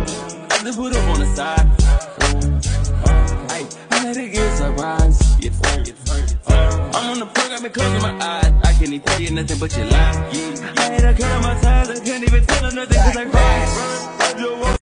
I just put up on the side. Ay, I let it get surprised. I'm on the program and closing my eyes. I can't even tell you nothing but you lie. I had to cut on my ties. I couldn't even tell her nothing cause I cried.